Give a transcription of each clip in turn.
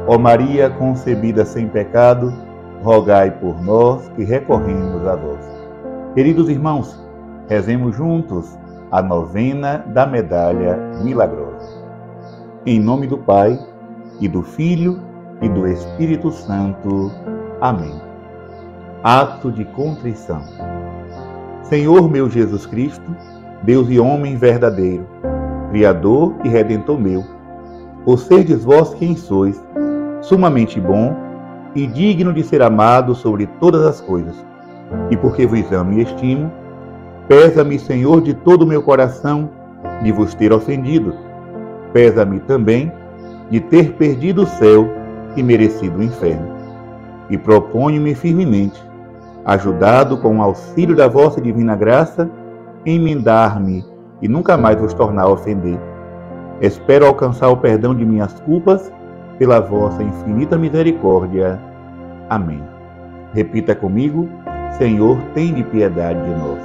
Ó Maria concebida sem pecado, rogai por nós que recorremos a vós. Queridos irmãos, rezemos juntos a novena da Medalha Milagrosa. Em nome do Pai, e do Filho, e do Espírito Santo. Amém. Ato de contrição. Senhor meu Jesus Cristo, Deus e homem verdadeiro, Criador e Redentor meu, por serdes vós quem sois, sumamente bom e digno de ser amado sobre todas as coisas, e porque vos amo e estimo, pesa-me, Senhor, de todo o meu coração, de vos ter ofendido. Pesa-me também de ter perdido o céu e merecido o inferno. E proponho-me firmemente, ajudado com o auxílio da vossa divina graça, emendar-me e nunca mais vos tornar a ofender. Espero alcançar o perdão de minhas culpas pela vossa infinita misericórdia. Amém. Repita comigo: Senhor, tende piedade de nós.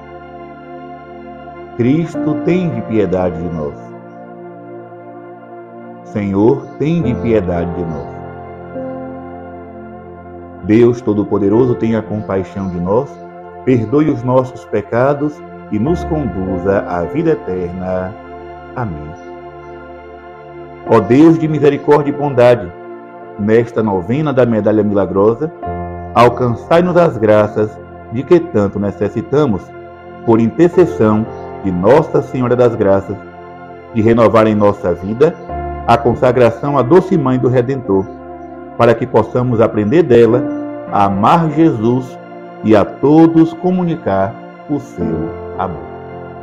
Cristo, tende piedade de nós. Senhor, tende piedade de nós. Deus Todo-Poderoso, tenha compaixão de nós, perdoe os nossos pecados e nos conduza à vida eterna. Amém. Ó Deus de misericórdia e bondade, nesta novena da Medalha Milagrosa, alcançai-nos as graças de que tanto necessitamos, por intercessão de Nossa Senhora das Graças, de renovar em nossa vida a consagração à doce Mãe do Redentor, para que possamos aprender dela a amar Jesus e a todos comunicar o seu amor.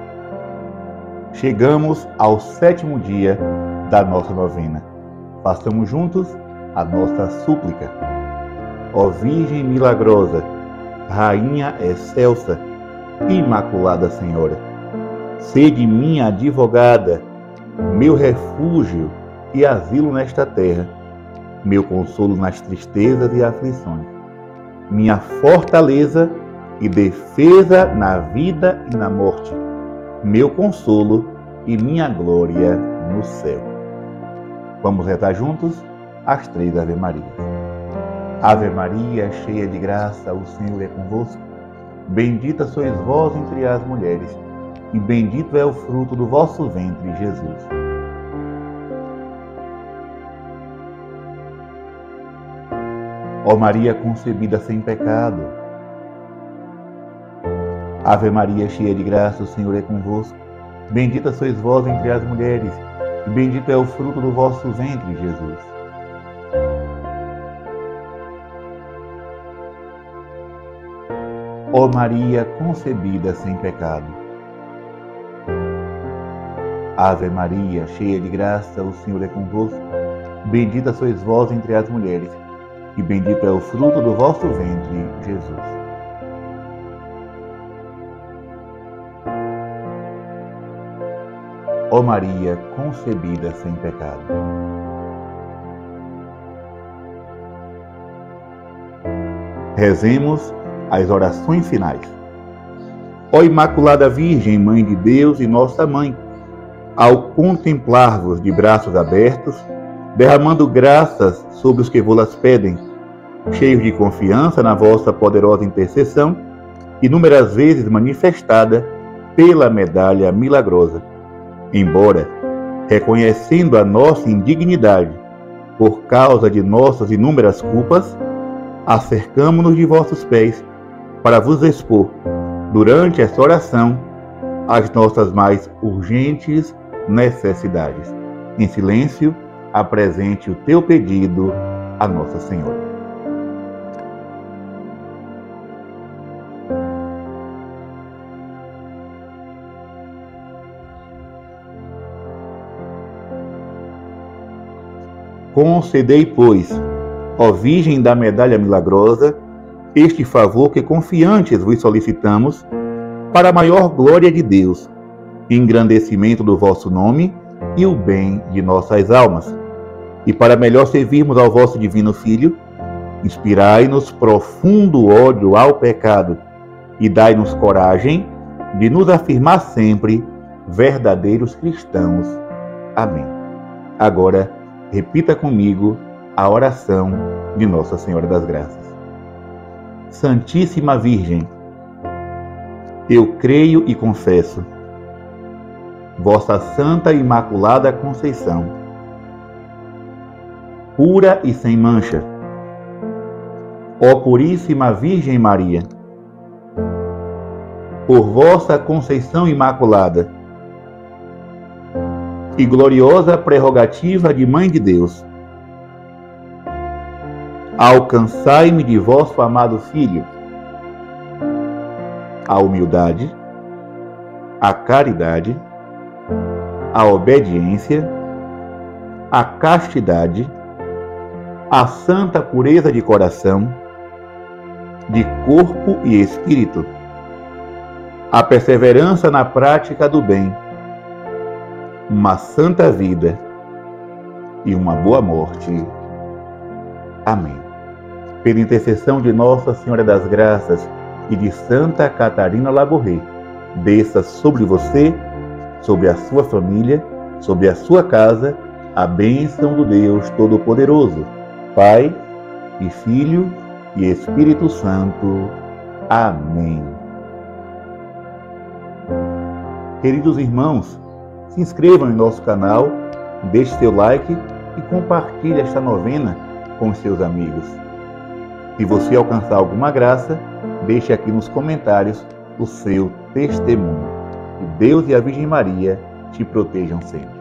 Chegamos ao 7º dia da nossa novena. Façamos juntos a nossa súplica. Ó Virgem milagrosa, Rainha excelsa, Imaculada Senhora, sede minha advogada, meu refúgio e asilo nesta terra, meu consolo nas tristezas e aflições, minha fortaleza e defesa na vida e na morte, meu consolo e minha glória no céu. Vamos rezar juntos as 3 Ave Marias. Ave Maria, cheia de graça, o Senhor é convosco. Bendita sois vós entre as mulheres, e bendito é o fruto do vosso ventre, Jesus. Ó Maria concebida sem pecado. Ave Maria, cheia de graça, o Senhor é convosco. Bendita sois vós entre as mulheres, e bendito é o fruto do vosso ventre, Jesus. Ó Maria concebida sem pecado. Ave Maria, cheia de graça, o Senhor é convosco. Bendita sois vós entre as mulheres, e bendito é o fruto do vosso ventre, Jesus. Ó Maria concebida sem pecado. Rezemos as orações finais. Ó Imaculada Virgem, Mãe de Deus e nossa Mãe, ao contemplar-vos de braços abertos, derramando graças sobre os que vô-las pedem, cheios de confiança na vossa poderosa intercessão, inúmeras vezes manifestada pela Medalha Milagrosa. Embora, reconhecendo a nossa indignidade por causa de nossas inúmeras culpas, acercamo-nos de vossos pés para vos expor, durante esta oração, as nossas mais urgentes necessidades. Em silêncio, apresente o teu pedido a Nossa Senhora. Concedei, pois, ó Virgem da Medalha Milagrosa, este favor que confiantes vos solicitamos, para a maior glória de Deus, engrandecimento do vosso nome e o bem de nossas almas. E para melhor servirmos ao vosso divino Filho, inspirai-nos profundo ódio ao pecado e dai-nos coragem de nos afirmar sempre verdadeiros cristãos. Amém. Agora, repita comigo a oração de Nossa Senhora das Graças. Santíssima Virgem, eu creio e confesso vossa Santa e Imaculada Conceição, pura e sem mancha, ó Puríssima Virgem Maria, por vossa Conceição Imaculada e gloriosa prerrogativa de Mãe de Deus, alcançai-me de vosso amado Filho a humildade, a caridade, a obediência, a castidade, a santa pureza de coração, de corpo e espírito, a perseverança na prática do bem, uma santa vida e uma boa morte. Amém. Pela intercessão de Nossa Senhora das Graças e de Santa Catarina Labouré, desça sobre você, sobre a sua família, sobre a sua casa, a bênção do Deus Todo-Poderoso, Pai e Filho e Espírito Santo. Amém. Queridos irmãos, se inscrevam em nosso canal, deixe seu like e compartilhe esta novena com seus amigos. Se você alcançar alguma graça, deixe aqui nos comentários o seu testemunho. Que Deus e a Virgem Maria te protejam sempre.